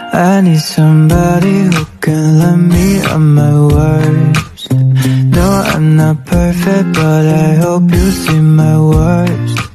I need somebody who can lend me on my worst. No, I'm not perfect, but I hope you see my worst.